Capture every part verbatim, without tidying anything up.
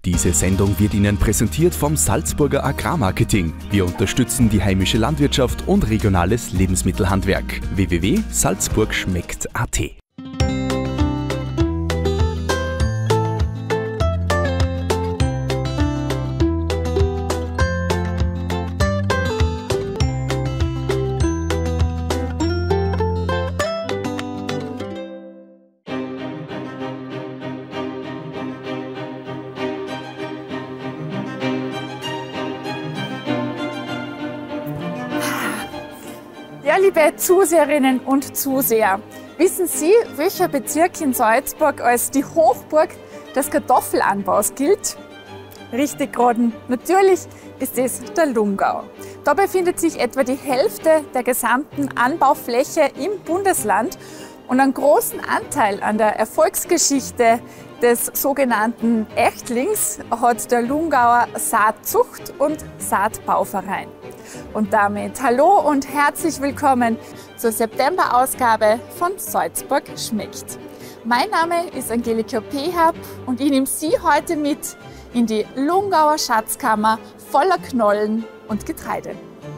Diese Sendung wird Ihnen präsentiert vom Salzburger Agrarmarketing. Wir unterstützen die heimische Landwirtschaft und regionales Lebensmittelhandwerk. w w w punkt salzburg schmeckt punkt a t. Ja, liebe Zuseherinnen und Zuseher, wissen Sie, welcher Bezirk in Salzburg als die Hochburg des Kartoffelanbaus gilt? Richtig geraten, natürlich ist es der Lungau. Da befindet sich etwa die Hälfte der gesamten Anbaufläche im Bundesland und einen großen Anteil an der Erfolgsgeschichte des sogenannten Echtlings hat der Lungauer Saatzucht- und Saatbauverein. Und damit hallo und herzlich willkommen zur September-Ausgabe von Salzburg schmeckt. Mein Name ist Angelika Pehab und ich nehme Sie heute mit in die Lungauer Schatzkammer voller Knollen und Getreide.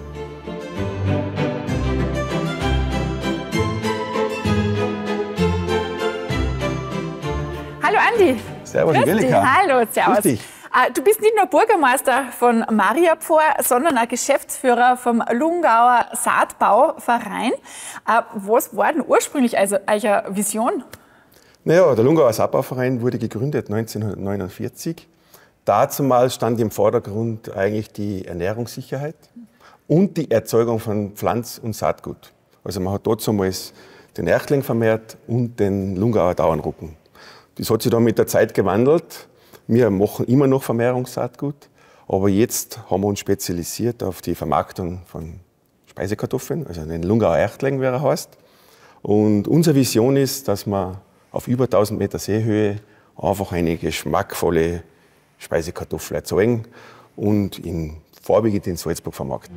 Hallo Andi. Servus Grüß Angelika. dich. Hallo, servus. Grüß dich. Du bist nicht nur Bürgermeister von Mariapfor, sondern auch Geschäftsführer vom Lungauer Saatbauverein. Was war denn ursprünglich also eure Vision? Naja, der Lungauer Saatbauverein wurde gegründet neunzehnhundertneunundvierzig. Dazumal stand im Vordergrund eigentlich die Ernährungssicherheit und die Erzeugung von Pflanz- und Saatgut. Also man hat damals den Erchtling vermehrt und den Lungauer Dauernrücken. Das hat sich dann mit der Zeit gewandelt. Wir machen immer noch Vermehrungssaatgut, aber jetzt haben wir uns spezialisiert auf die Vermarktung von Speisekartoffeln, also den Lungauer Erchtling, wie er heißt. Und unsere Vision ist, dass wir auf über tausend Meter Seehöhe einfach eine geschmackvolle Speisekartoffel erzeugen und in, vorwiegend in Salzburg vermarkten.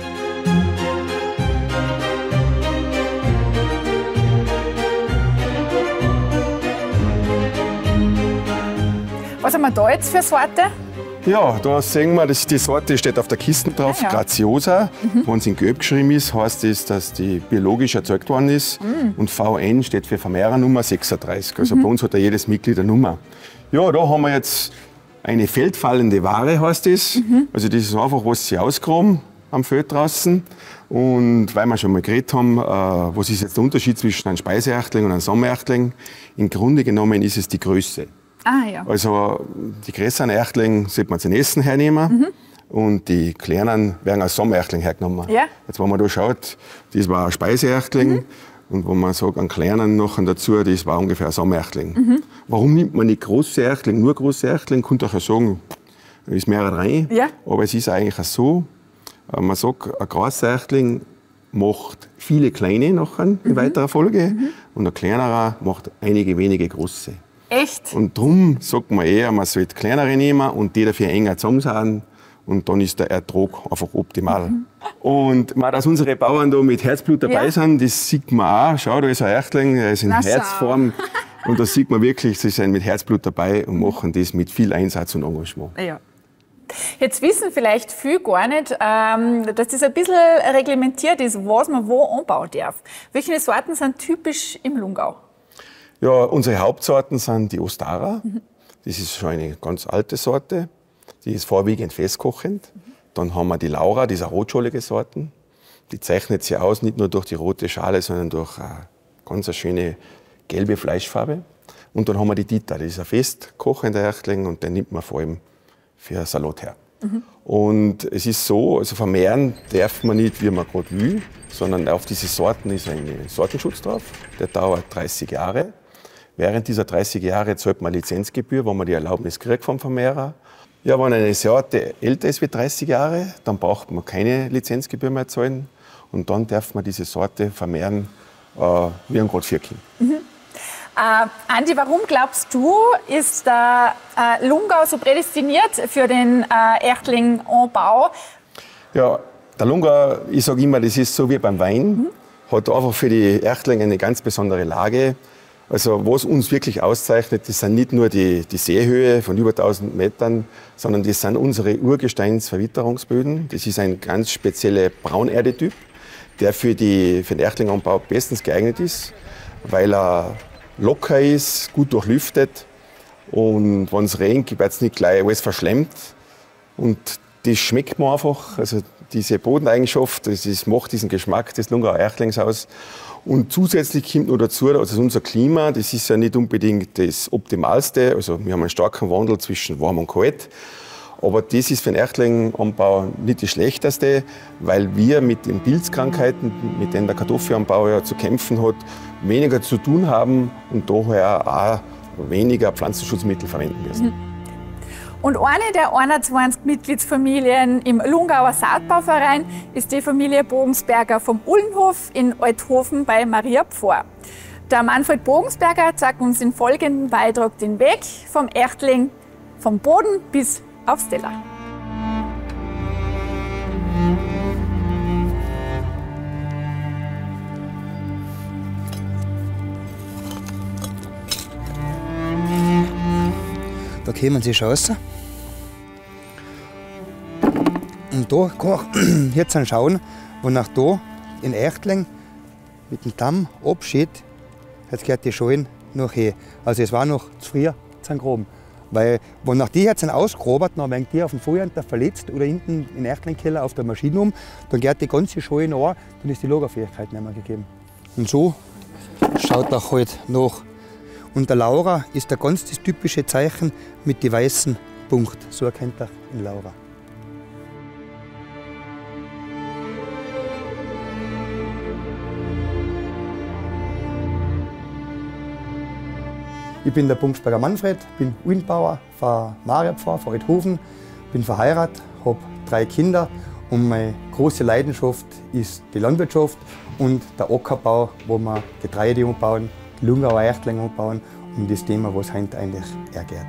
Was haben wir da jetzt für Sorte? Ja, da sehen wir, dass die Sorte steht auf der Kiste drauf, Ah, ja. Graziosa. Mhm. Wenn es in Gelb geschrieben ist, heißt das, dass die biologisch erzeugt worden ist. Mhm. Und V N steht für Vermehrernummer sechsunddreißig. Also mhm. bei uns hat ja jedes Mitglied eine Nummer. Ja, da haben wir jetzt eine feldfallende Ware, heißt das. Mhm. Also das ist einfach, was sie ausgraben am Feld draußen. Und weil wir schon mal geredet haben, äh, was ist jetzt der Unterschied zwischen einem Speiseerchtling und einem Sommererchtling? Im Grunde genommen ist es die Größe. Ah, ja. Also die größeren Erchtlinge sollte man zum Essen hernehmen mhm. und die kleinen werden als Sommererchtling hergenommen. Ja. Jetzt, wenn man da schaut, das war ein Speiseerchtling mhm. und wenn man sagt, einen kleinen noch dazu, das war ungefähr ein Sommererchtling. Mhm. Warum nimmt man nicht große Erchtling, nur große Erchtling? Könnte auch sagen, da ist mehr rein. Ja. Aber es ist eigentlich auch so, man sagt, ein großer Erchtling macht viele kleine nachher in mhm. weiterer Folge mhm. und ein kleinerer macht einige wenige große. Echt? Und darum sagt man eher, man sollte kleinere nehmen und die dafür enger zusammen und dann ist der Ertrag einfach optimal. Mhm. Und mal, dass unsere Bauern da mit Herzblut dabei ja. sind, das sieht man auch. Schau, da ist ein Erchtling, der ist in Na, Herzform. Und da sieht man wirklich, sie sind mit Herzblut dabei und machen das mit viel Einsatz und Engagement. Ja. Jetzt wissen vielleicht viele gar nicht, ähm, dass das ein bisschen reglementiert ist, was man wo anbauen darf. Welche Sorten sind typisch im Lungau? Ja, unsere Hauptsorten sind die Ostara. Mhm. Das ist schon eine ganz alte Sorte. Die ist vorwiegend festkochend. Mhm. Dann haben wir die Laura, diese rotscholige Sorten. Die zeichnet sich aus, nicht nur durch die rote Schale, sondern durch eine ganz schöne gelbe Fleischfarbe. Und dann haben wir die Dita, das ist ein festkochender Erchtling und den nimmt man vor allem für Salat her. Mhm. Und es ist so, also vermehren darf man nicht, wie man gerade will, sondern auf diese Sorten ist ein Sortenschutz drauf. Der dauert dreißig Jahre. Während dieser dreißig Jahre zahlt man Lizenzgebühr, wenn man die Erlaubnis kriegt vom Vermehrer. Ja, wenn eine Sorte älter ist wie dreißig Jahre, dann braucht man keine Lizenzgebühr mehr zahlen. Und dann darf man diese Sorte vermehren äh, wie ein gerade Vierkind. Mhm. Äh, Andi, warum glaubst du, ist der äh, Lungau so prädestiniert für den äh, Erchtlinganbau? Ja, der Lungau, ich sage immer, das ist so wie beim Wein. Mhm. Hat einfach für die Erchtlinge eine ganz besondere Lage. Also was uns wirklich auszeichnet, das sind nicht nur die, die Seehöhe von über tausend Metern, sondern das sind unsere Urgesteinsverwitterungsböden. Das ist ein ganz spezieller Braunerdetyp, der für, die, für den Erchtlinganbau bestens geeignet ist, weil er locker ist, gut durchlüftet und wenn es regnet, wird es nicht gleich alles verschlemmt. Und das schmeckt man einfach, also diese Bodeneigenschaft, das ist, macht diesen Geschmack des Lungauer Erchtlings aus. Und zusätzlich kommt noch dazu, also unser Klima, das ist ja nicht unbedingt das Optimalste. Also wir haben einen starken Wandel zwischen warm und kalt. Aber das ist für den Erchtlinganbau nicht das Schlechteste, weil wir mit den Pilzkrankheiten, mit denen der Kartoffelanbau ja zu kämpfen hat, weniger zu tun haben und daher auch weniger Pflanzenschutzmittel verwenden müssen. Und eine der einundzwanzig Mitgliedsfamilien im Lungauer Saatbauverein ist die Familie Bogensberger vom Ullenhof in Althofen bei Maria Pfarr. Der Manfred Bogensberger zeigt uns in folgendem Beitrag den Weg vom Erchtling, vom Boden bis aufs Teller. Da kommen sie raus. Und da kann man jetzt schauen, wonach da in Erchtling mit dem Damm absteht, jetzt geht die Schalen noch hin. Also es war noch zu früh zu groben. Weil, wonach die jetzt ausgraben, dann werden die auf dem Feuer verletzt oder hinten in den Erchtlingkeller auf der Maschine um, dann geht die ganze Schale an, dann ist die Lagerfähigkeit nicht mehr gegeben. Und so schaut auch halt nach. Und der Laura ist ein ganz das typische Zeichen mit den weißen Punkten. So erkennt er in Laura. Ich bin der Bogensberger Manfred, bin Windbauer von Maria Pfarr, von Althofen, bin verheiratet, habe drei Kinder und meine große Leidenschaft ist die Landwirtschaft und der Ackerbau, wo wir Getreide umbauen, Lungauer Erchtling umbauen und das Thema, was heute eigentlich ergeht.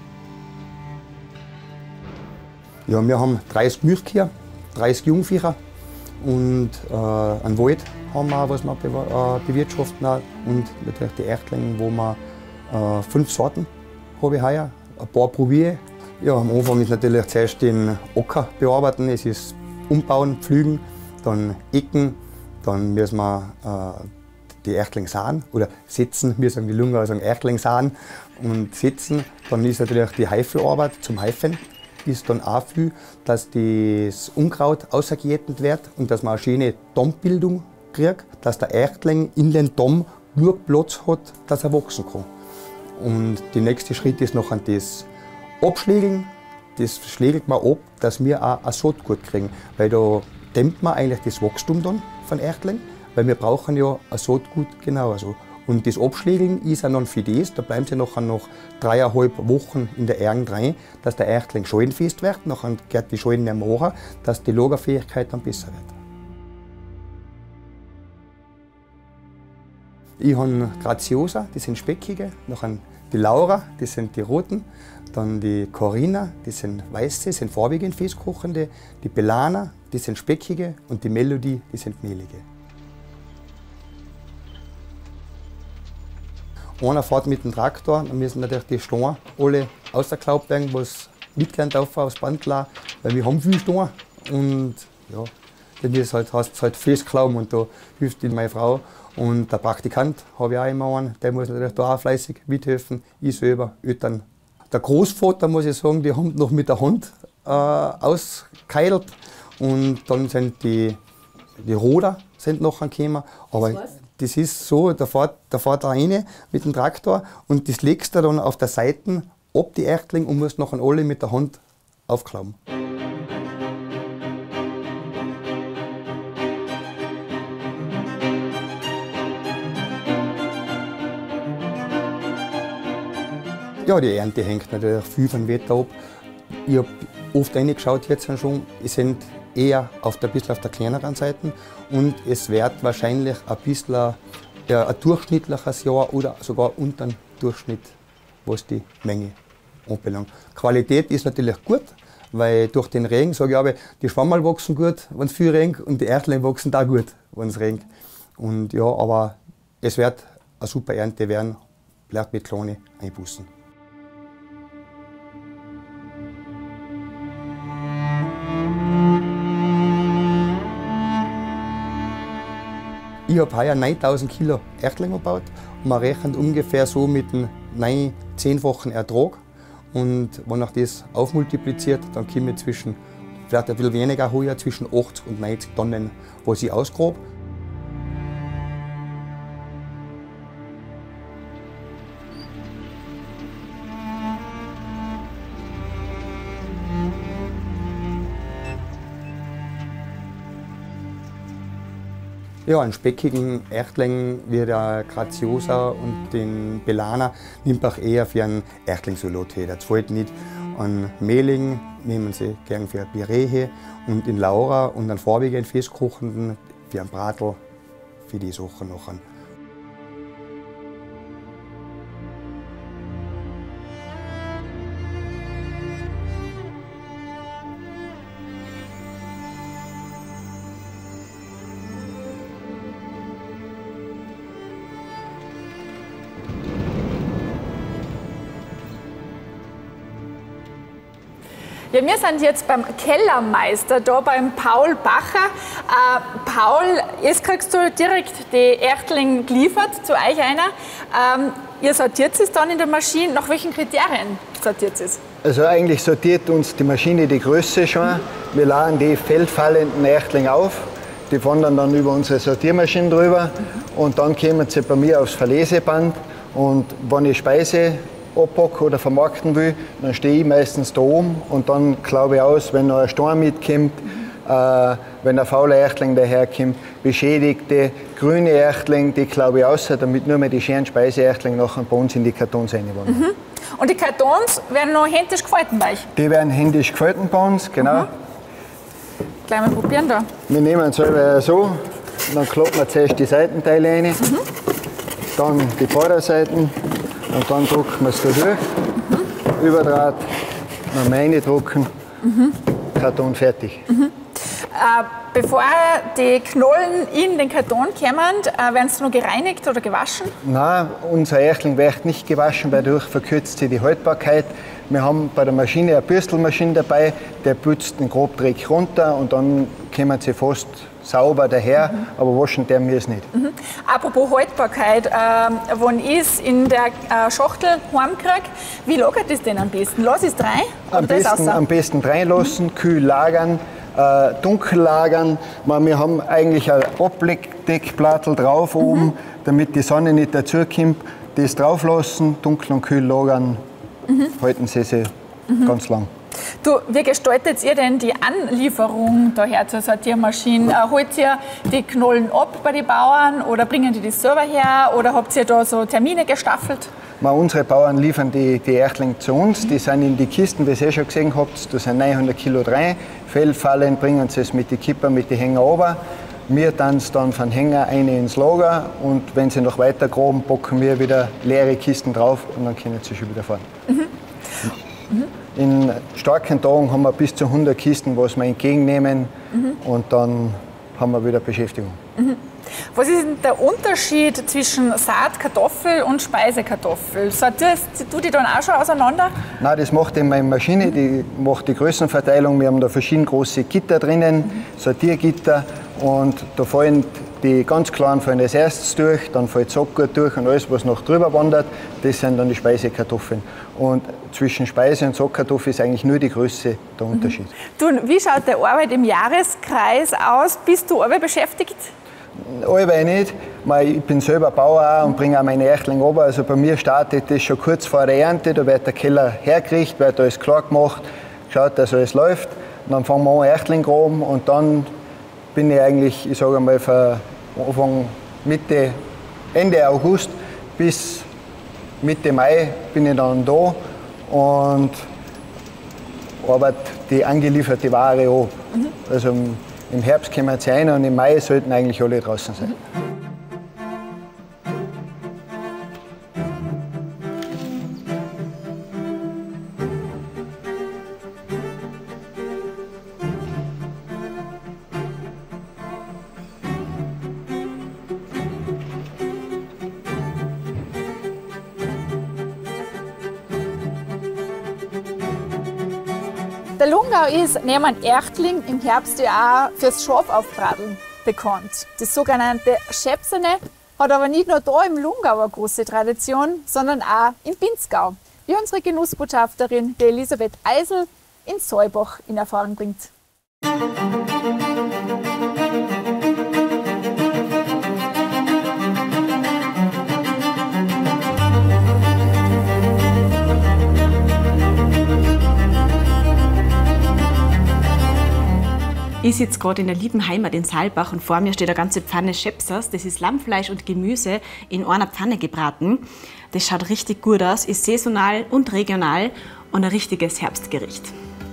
Ja, wir haben dreißig Milchkühe, dreißig Jungviecher und äh, einen Wald haben wir, was wir be äh, bewirtschaften und natürlich die Erchtlinge, wo wir äh, fünf Sorten habe ich heuer, ein paar probiere. Ja, am Anfang ist natürlich zuerst den Acker bearbeiten, es ist umbauen, pflügen, dann Ecken, dann müssen wir äh, die Erchtlinge sahen oder setzen, wir sagen die Lungauer sagen Erchtlinge sahen und setzen. Dann ist natürlich die Heifelarbeit zum Heifen, ist dann auch viel, dass das Unkraut ausgejätet wird und dass man eine schöne Dammbildung kriegt, dass der Erchtling in den Damm nur Platz hat, dass er wachsen kann. Und der nächste Schritt ist noch an das Abschlägeln. Das schlägelt man ab, dass wir auch ein Saatgut kriegen, weil da dämmt man eigentlich das Wachstum dann von Erchtling, weil wir brauchen ja ein Saatgut genauso. Und das Abschlägeln ist auch dann für das, da bleiben sie nachher noch dreieinhalb Wochen in der Erde rein, dass der Erchtling schalenfest wird, nachher geht die Schalen nicht mehr machen, dass die Lagerfähigkeit dann besser wird. Ich habe Graziosa, das sind speckige, nachher die Laura, das sind die roten, dann die Corinna, das sind weiße, sind farbige Festkochende, die Belana, die sind speckige und die Melodie, die sind mehlige. Einer fährt mit dem Traktor, dann müssen natürlich die Steine alle ausgeklaubt werden, was mitgehend auf aufs Band klar, weil wir haben viel Steine und ja, dann ist halt, hast du halt festklauben und da hilft die meine Frau. Und der Praktikant habe ich auch immer einen, der muss natürlich da auch fleißig mithelfen, ich selber, Eltern. Der Großvater, muss ich sagen, die haben noch mit der Hand äh, ausgekeidelt und dann sind die, die Roder sind noch gekommen. Aber das ist so, da fährt, da fährt er rein mit dem Traktor und das legst du dann auf der Seite ab die Erchtling und musst nachher alle mit der Hand aufklappen. Ja, die Ernte hängt natürlich viel vom Wetter ab. Ich habe oft reingeschaut jetzt schon, es sind eher auf der, ein bisschen auf der kleineren Seite und es wird wahrscheinlich ein bisschen ja, ein durchschnittliches Jahr oder sogar unter dem Durchschnitt, was die Menge anbelangt. Qualität ist natürlich gut, weil durch den Regen, sage ich aber, die Schwammerl wachsen gut, wenn es viel regnet und die Erchtlinge wachsen da gut, wenn es regnet. Und ja, aber es wird eine super Ernte werden, vielleicht mit kleinen Einbußen. Ich habe heuer neuntausend Kilo Erchtlinge gebaut und man rechnet ungefähr so mit einem neun-, zehnfachen Ertrag. Und wenn man das aufmultipliziert, dann kommen zwischen, vielleicht ein bisschen weniger heuer, zwischen achtzig und neunzig Tonnen, was ich ausgrabe. Ja, einen speckigen Erchtling wie der Graziosa und den Belana nimmt auch eher für einen Erchtlingssalat her. Das fällt nicht an Mehling, nehmen sie gern für ein Püree her und in Laura und einen farbigen Festkochenden für einen Bratel, für die Sachen nachher. Ja, wir sind jetzt beim Kellermeister, da beim Paul Bacher. Äh, Paul, jetzt kriegst du direkt die Erchtlinge geliefert zu euch einer. Ähm, ihr sortiert es dann in der Maschine. Nach welchen Kriterien sortiert es? Also eigentlich sortiert uns die Maschine die Größe schon. Wir laden die feldfallenden Erchtlinge auf. Die wandern dann über unsere Sortiermaschine drüber. Und dann kommen sie bei mir aufs Verleseband. Und wenn ich Speise abpacken oder vermarkten will, dann stehe ich meistens da oben und dann glaube ich aus, wenn noch ein Sturm mitkommt, äh, wenn ein fauler Erchtling daherkommt, beschädigte grüne Erchtlinge, die glaube ich aus, damit nur mehr die schönen Speiseerchtlinge nachher bei uns in die Kartons reinwandern. Mhm. Und die Kartons werden noch händisch gefalten bei euch? Die werden händisch gefalten bei uns, genau. Mhm. Gleich mal probieren da. Wir nehmen es selber so, dann kloppen wir zuerst die Seitenteile rein, mhm. dann die Vorderseiten. Und dann drücken wir es da durch, mhm. Überdraht, dann reindrücken, mhm. Karton fertig. Mhm. Äh, bevor die Knollen in den Karton kommen, äh, werden sie noch gereinigt oder gewaschen? Nein, unser Erchtling wird nicht gewaschen, weil dadurch verkürzt sich die Haltbarkeit. Wir haben bei der Maschine eine Bürstelmaschine dabei, der putzt den Grobdreck runter und dann kommen sie fast sauber daher, mhm. aber waschen der mir es nicht. Mhm. Apropos Haltbarkeit, äh, wenn ich es in der äh, Schachtel heimkriege, wie lagert es denn am besten? Lass es rein? Am besten, am besten reinlassen, mhm. kühl lagern, äh, dunkel lagern. Wir haben eigentlich ein Abdeckplattel drauf mhm. oben, damit die Sonne nicht dazukommt. Das drauflassen, dunkel und kühl lagern, mhm. halten sie sich mhm. ganz lang. Du, wie gestaltet ihr denn die Anlieferung daher zur Sortiermaschine? Äh, holt ihr die Knollen ab bei den Bauern oder bringen die das selber her oder habt ihr da so Termine gestaffelt? Mal, unsere Bauern liefern die, die Erchtlinge zu uns, die sind in die Kisten, wie ihr eh schon gesehen habt, da sind neunhundert Kilo drin. Feldfallen bringen sie es mit den Kipper, mit den Hänger runter. Wir dann dann von Hänger eine ins Lager und wenn sie noch weiter graben, packen wir wieder leere Kisten drauf und dann können sie schon wieder fahren. Mhm. Mhm. In starken Tagen haben wir bis zu hundert Kisten, was wir entgegennehmen mhm. und dann haben wir wieder Beschäftigung. Mhm. Was ist denn der Unterschied zwischen Saatkartoffel und Speisekartoffel? Sortierst du die dann auch schon auseinander? Nein, das macht eben meine Maschine, die macht die Größenverteilung. Wir haben da verschiedene große Gitter drinnen, mhm. Sortiergitter und da fallen die ganz kleinen fallen als erstes durch, dann fällt Saatgut durch und alles, was noch drüber wandert, das sind dann die Speisekartoffeln. Und zwischen Speise und Saatkartoffel ist eigentlich nur die Größe der Unterschied. Mhm. Du, wie schaut deine Arbeit im Jahreskreis aus? Bist du alle beschäftigt? Allweil nicht. Ich bin selber Bauer und bringe auch meine Erchtlinge runter. Also bei mir startet das schon kurz vor der Ernte. Da wird der Keller hergerichtet, wird alles klar gemacht, schaut, dass alles läuft. Und dann fangen wir an, Erchtlinge graben und dann bin ich eigentlich, ich sage mal, von Anfang Mitte, Ende August bis Mitte Mai bin ich dann da und arbeite die angelieferte Ware an. Mhm. Also im Herbst kommen sie rein und im Mai sollten eigentlich alle draußen sein. Mhm. Der Lungau ist neben einem Erchtling im Herbst ja auch fürs Schafaufbradeln bekannt. Das sogenannte Schäpsene hat aber nicht nur da im Lungau eine große Tradition, sondern auch im Pinzgau, wie unsere Genussbotschafterin, die Elisabeth Eisel, in Saalbach in Erfahrung bringt. Ich sitze gerade in der lieben Heimat in Saalbach und vor mir steht eine ganze Pfanne Schäpsers. Das ist Lammfleisch und Gemüse in einer Pfanne gebraten. Das schaut richtig gut aus, ist saisonal und regional und ein richtiges Herbstgericht.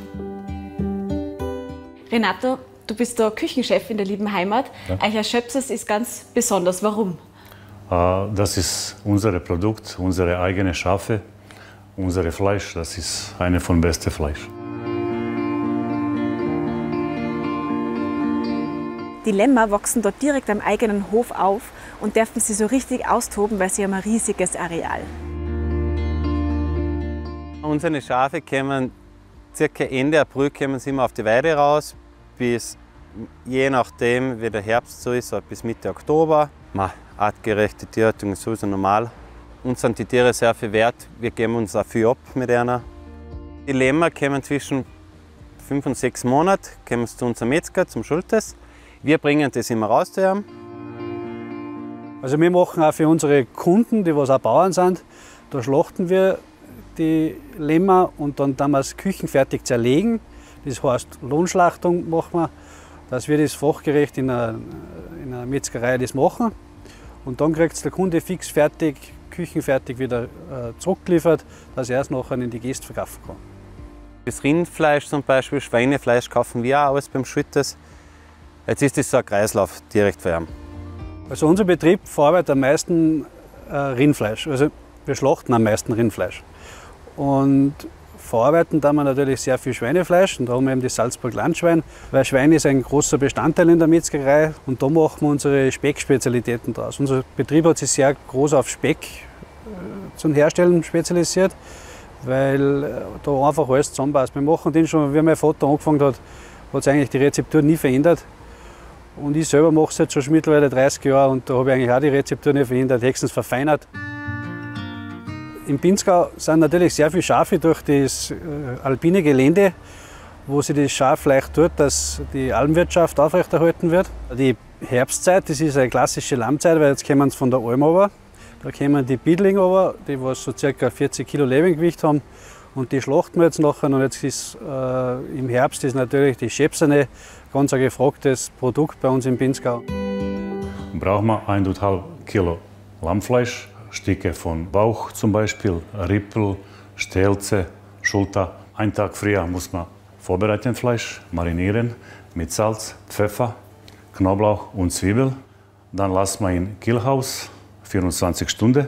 Renato, du bist der Küchenchef in der lieben Heimat. Ja. Euer Schäpsers ist ganz besonders. Warum? Das ist unser Produkt, unsere eigene Schafe, unser Fleisch. Das ist eine von besten Fleisch. Die Lämmer wachsen dort direkt am eigenen Hof auf und dürfen sie so richtig austoben, weil sie haben ein riesiges Areal. Unsere Schafe kommen circa Ende April kommen sie immer auf die Weide raus, bis je nachdem wie der Herbst so ist, bis Mitte Oktober. Ma, artgerechte Tierhaltung ist sowieso normal. Uns sind die Tiere sehr viel wert, wir geben uns auch viel ab mit einer. Die Lämmer kommen zwischen fünf und sechs Monaten kommen zu unserem Metzger, zum Schultes. Wir bringen das immer raus zu ihm. Also wir machen auch für unsere Kunden, die was auch Bauern sind, da schlachten wir die Lämmer und dann tun wir es küchenfertig zerlegen. Das heißt Lohnschlachtung machen wir, dass wir das fachgerecht in einer, in einer Metzgerei das machen. Und dann kriegt der Kunde fix fertig, küchenfertig wieder äh, zurückgeliefert, dass er es nachher in die Gäste verkaufen kann. Das Rindfleisch zum Beispiel, Schweinefleisch kaufen wir auch alles beim Schüttes. Jetzt ist das so ein Kreislauf direkt für ihn. Also unser Betrieb verarbeitet am meisten äh, Rindfleisch. Also wir schlachten am meisten Rindfleisch. Und verarbeiten da wir natürlich sehr viel Schweinefleisch. Und da haben wir eben das Salzburg Landschwein. Weil Schwein ist ein großer Bestandteil in der Metzgerei. Und da machen wir unsere Speckspezialitäten draus. Unser Betrieb hat sich sehr groß auf Speck äh, zum Herstellen spezialisiert, weil äh, da einfach alles zusammenpasst. Wir machen den schon, wie mein Vater angefangen hat, hat sich eigentlich die Rezeptur nie verändert. Und ich selber mache es jetzt schon mittlerweile dreißig Jahre und da habe ich eigentlich auch die Rezeptur nicht verändert, höchstens verfeinert. Im Pinzgau sind natürlich sehr viele Schafe durch das äh, alpine Gelände, wo sich das Schaf leicht tut, dass die Almwirtschaft aufrechterhalten wird. Die Herbstzeit, das ist eine klassische Lammzeit, weil jetzt kommen sie von der Alm runter. Da kommen die Biedling runter, die was so ca. vierzig Kilo Lebendgewicht haben. Und die schlachten wir jetzt nachher. Und jetzt ist äh, im Herbst ist natürlich die Schäpsene ganz ein gefragtes Produkt bei uns im Pinzgau. Brauchen wir eineinhalb Kilo Lammfleisch, Stücke von Bauch zum Beispiel, Rippel, Stelze, Schulter. Einen Tag früher muss man vorbereiten Fleisch, marinieren mit Salz, Pfeffer, Knoblauch und Zwiebel. Dann lassen wir in Kühlhaus vierundzwanzig Stunden.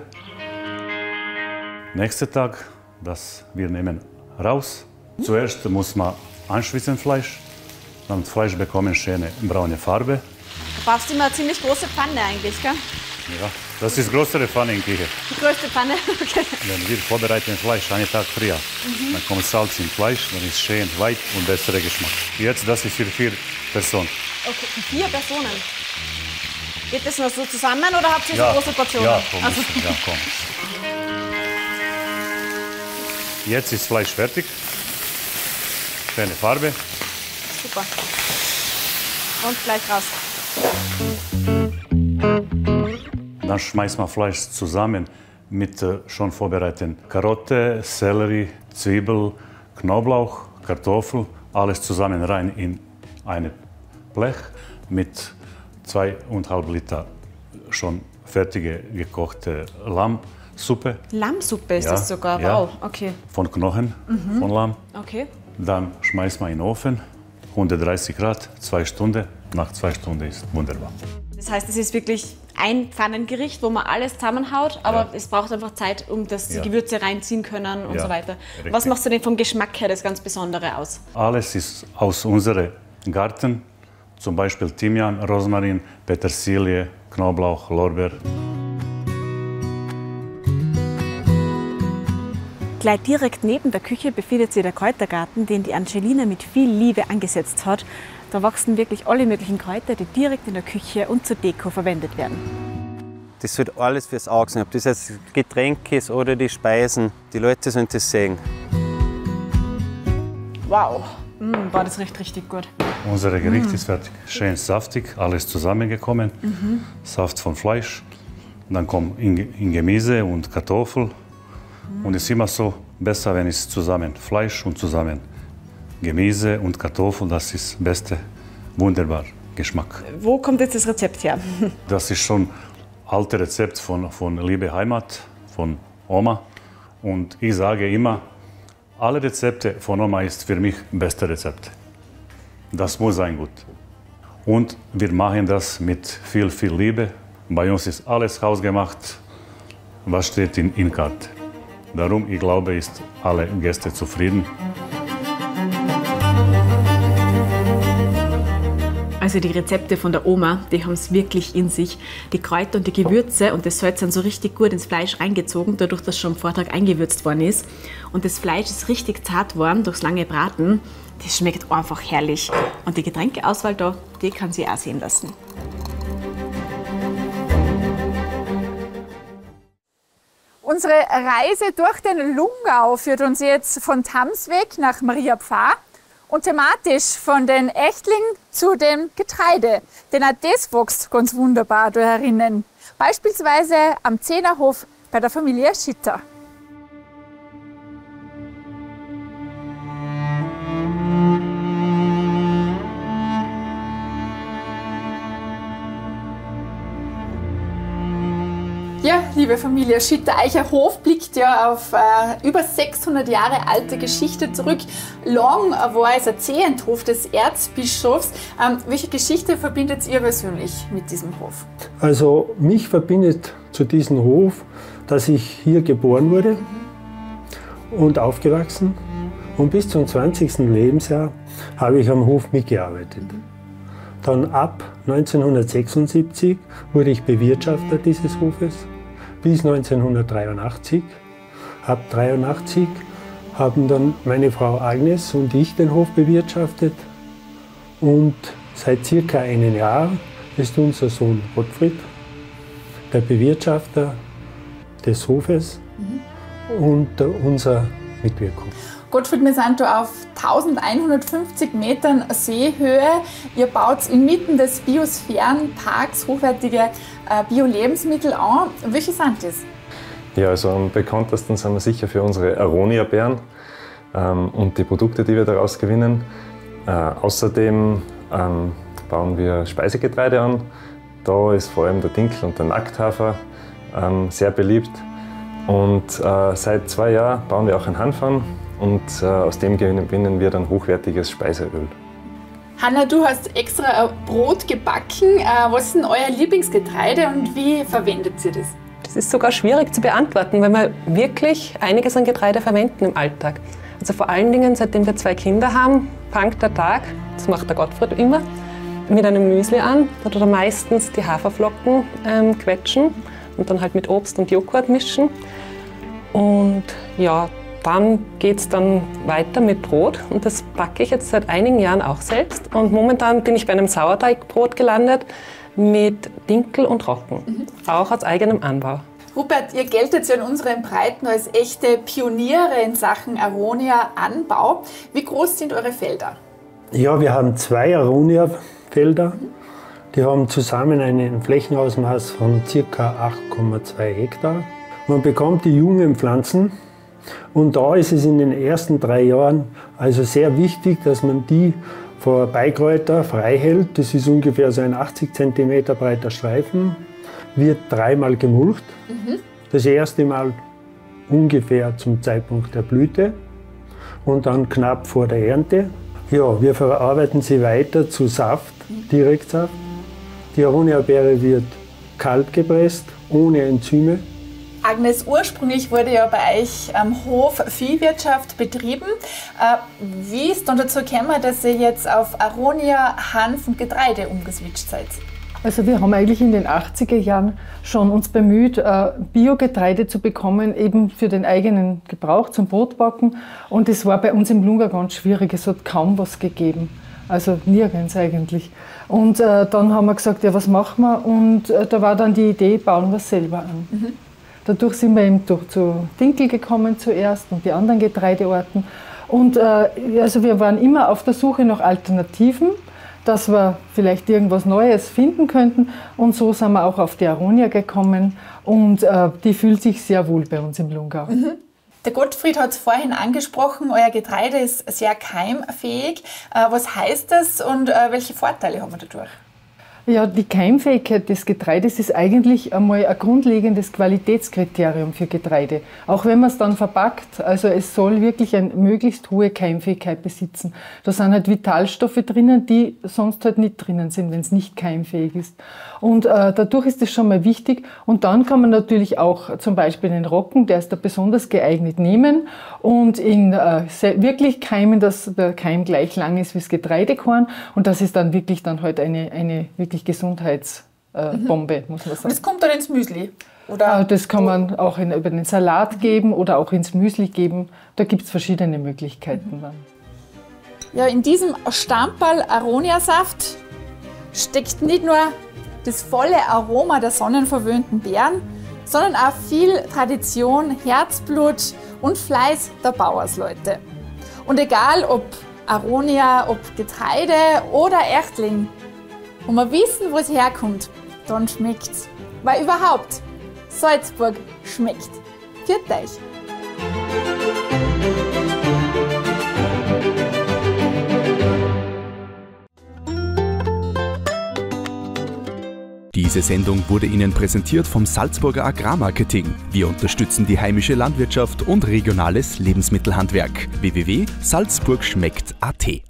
Nächsten Tag, das wir nehmen raus. Zuerst muss man anschwitzen Fleisch, dann das Fleisch bekommen schöne braune Farbe. Du brauchst immer eine ziemlich große Pfanne eigentlich, gell? Ja, das ist größere Pfanne in Küche. Die größte Pfanne, okay. Wenn wir vorbereiten Fleisch einen Tag früher, mhm. dann kommt Salz in Fleisch, dann ist schön weich und besserer Geschmack. Jetzt, das ist für vier Personen. Okay, für vier Personen. Geht das noch so zusammen oder habt ihr ja. so große Portionen? Ja, komm. Also. Ja, komm. Jetzt ist Fleisch fertig. Schöne Farbe. Super. Und gleich raus. Dann schmeißen wir Fleisch zusammen mit schon vorbereiteten Karotte, Sellerie, Zwiebel, Knoblauch, Kartoffel. Alles zusammen rein in ein Blech mit zweieinhalb Liter schon fertige gekochte Lammsuppe. Lammsuppe ist ja, das sogar? Ja, wow, okay. Von Knochen, mhm. von Lamm. Okay. Dann schmeißen wir in den Ofen, hundertdreißig Grad, zwei Stunden. Nach zwei Stunden ist wunderbar. Das heißt, es ist wirklich ein Pfannengericht, wo man alles zusammenhaut, aber ja. es braucht einfach Zeit, um dass die ja. Gewürze reinziehen können und ja. so weiter. Richtig. Was machst du denn vom Geschmack her das ganz Besondere aus? Alles ist aus unserem Garten, zum Beispiel Thymian, Rosmarin, Petersilie, Knoblauch, Lorbeer. Gleich direkt neben der Küche befindet sich der Kräutergarten, den die Angelina mit viel Liebe angesetzt hat. Da wachsen wirklich alle möglichen Kräuter, die direkt in der Küche und zur Deko verwendet werden. Das wird alles fürs Auge sein, ob das jetzt Getränk ist oder die Speisen. Die Leute sollen das sehen. Wow, mm, war das riecht richtig gut. Unser Gericht Mm. ist fertig. Schön saftig, alles zusammengekommen. Mhm. Saft von Fleisch. Dann kommt in, in Gemüse und Kartoffel. Mm. Und es ist immer so besser, wenn es zusammen Fleisch und zusammen Gemüse und Kartoffel. Das ist das beste, wunderbar Geschmack. Wo kommt jetzt das Rezept her? Das ist schon alte Rezept von, von Liebe Heimat, von Oma. Und ich sage immer, alle Rezepte von Oma ist für mich das beste Rezept. Das muss sein gut. Und wir machen das mit viel, viel Liebe. Bei uns ist alles hausgemacht, was steht in, in Karte. Darum, ich glaube, ist alle Gäste zufrieden. Also die Rezepte von der Oma, die haben es wirklich in sich. Die Kräuter und die Gewürze und das Salz sind so richtig gut ins Fleisch reingezogen, dadurch, dass schon am Vortag eingewürzt worden ist. Und das Fleisch ist richtig zart geworden durchs lange Braten. Das schmeckt einfach herrlich. Und die Getränkeauswahl da, die kann sie auch sehen lassen. Unsere Reise durch den Lungau führt uns jetzt von Tamsweg nach Mariapfarr und thematisch von den Echtlingen zu dem Getreide. Denn auch das wächst ganz wunderbar da herinnen. Beispielsweise am Zehnerhof bei der Familie Schitter. Ja, liebe Familie Schitter, euer Hof blickt ja auf äh, über sechshundert Jahre alte Geschichte zurück. Lang war es ein Zehenthof des Erzbischofs. Ähm, welche Geschichte verbindet ihr persönlich mit diesem Hof? Also mich verbindet zu diesem Hof, dass ich hier geboren wurde und aufgewachsen. Und bis zum zwanzigsten Lebensjahr habe ich am Hof mitgearbeitet. Dann ab neunzehnhundertsechsundsiebzig wurde ich Bewirtschafter dieses Hofes bis neunzehnhundertdreiundachtzig. Ab neunzehnhundertdreiundachtzig haben dann meine Frau Agnes und ich den Hof bewirtschaftet. Und seit circa einem Jahr ist unser Sohn Gottfried der Bewirtschafter des Hofes mhm. und unser Mitwirkung. Gottfried, wir sind hier auf eintausendeinhundertfünfzig Metern Seehöhe. Ihr baut inmitten des Biosphärenparks hochwertige äh, Bio-Lebensmittel an. Welche sind das? Ja, also am bekanntesten sind wir sicher für unsere Aronia-Beeren ähm, und die Produkte, die wir daraus gewinnen. Äh, außerdem ähm, bauen wir Speisegetreide an. Da ist vor allem der Dinkel und der Nackthafer ähm, sehr beliebt. Und äh, seit zwei Jahren bauen wir auch einen Hanf an. Und äh, aus dem gewinnen wir dann hochwertiges Speiseöl. Hanna, du hast extra Brot gebacken. Was ist denn euer Lieblingsgetreide und wie verwendet ihr das? Das ist sogar schwierig zu beantworten, weil wir wirklich einiges an Getreide verwenden im Alltag. Also vor allen Dingen, seitdem wir zwei Kinder haben, fängt der Tag, das macht der Gottfried immer, mit einem Müsli an. Da tut er meistens die Haferflocken ähm, quetschen und dann halt mit Obst und Joghurt mischen. Und ja, dann geht es dann weiter mit Brot und das backe ich jetzt seit einigen Jahren auch selbst. Und momentan bin ich bei einem Sauerteigbrot gelandet mit Dinkel und Roggen, mhm. auch aus eigenem Anbau. Rupert, ihr geltet ja in unseren Breiten als echte Pioniere in Sachen Aronia-Anbau. Wie groß sind eure Felder? Ja, wir haben zwei Aronia-Felder. Die haben zusammen einen Flächenausmaß von ca. acht Komma zwei Hektar. Man bekommt die jungen Pflanzen. Und da ist es in den ersten drei Jahren also sehr wichtig, dass man die vor Beikräuter frei hält. Das ist ungefähr so ein achtzig Zentimeter breiter Streifen, wird dreimal gemulcht. Mhm. Das erste Mal ungefähr zum Zeitpunkt der Blüte und dann knapp vor der Ernte. Ja, wir verarbeiten sie weiter zu Saft, Direktsaft. Die Aronia-Beere wird kalt gepresst, ohne Enzyme. Agnes, ursprünglich wurde ja bei euch am Hof Viehwirtschaft betrieben. Wie ist dann dazu gekommen, dass ihr jetzt auf Aronia, Hanf und Getreide umgeswitcht seid? Also wir haben eigentlich in den achtziger Jahren schon uns bemüht, Biogetreide zu bekommen, eben für den eigenen Gebrauch zum Brotbacken. Und es war bei uns im Lungau ganz schwierig, es hat kaum was gegeben. Also nirgends eigentlich. Und äh, dann haben wir gesagt, ja, was machen wir? Und äh, da war dann die Idee, bauen wir es selber an. Mhm. Dadurch sind wir eben durch zu Dinkel gekommen zuerst und die anderen Getreideorten. Und äh, also wir waren immer auf der Suche nach Alternativen, dass wir vielleicht irgendwas Neues finden könnten. Und so sind wir auch auf die Aronia gekommen. Und äh, die fühlt sich sehr wohl bei uns im Lungau. Mhm. Der Gottfried hat es vorhin angesprochen, euer Getreide ist sehr keimfähig. Was heißt das und welche Vorteile haben wir dadurch? Ja, die Keimfähigkeit des Getreides ist eigentlich einmal ein grundlegendes Qualitätskriterium für Getreide. Auch wenn man es dann verpackt, also es soll wirklich eine möglichst hohe Keimfähigkeit besitzen. Da sind halt Vitalstoffe drinnen, die sonst halt nicht drinnen sind, wenn es nicht keimfähig ist. Und äh, dadurch ist das schon mal wichtig. Und dann kann man natürlich auch zum Beispiel den Roggen, der ist da besonders geeignet, nehmen und ihn äh, wirklich keimen, dass der Keim gleich lang ist wie das Getreidekorn. Und das ist dann wirklich dann halt eine, eine wirklich Gesundheitsbombe, äh, mhm. muss man sagen. Und das kommt dann ins Müsli? Oder? Das kann man auch in, über den Salat geben oder auch ins Müsli geben. Da gibt es verschiedene Möglichkeiten. Mhm. Ja, in diesem Stamperl Aronia-Saft steckt nicht nur das volle Aroma der sonnenverwöhnten Beeren, sondern auch viel Tradition, Herzblut und Fleiß der Bauersleute. Und egal ob Aronia, ob Getreide oder Erchtling, wenn wir wissen, wo es herkommt, dann schmeckt's. Weil überhaupt, Salzburg schmeckt. Pfiat euch! Diese Sendung wurde Ihnen präsentiert vom Salzburger Agrarmarketing. Wir unterstützen die heimische Landwirtschaft und regionales Lebensmittelhandwerk. w w w punkt salzburg schmeckt punkt a t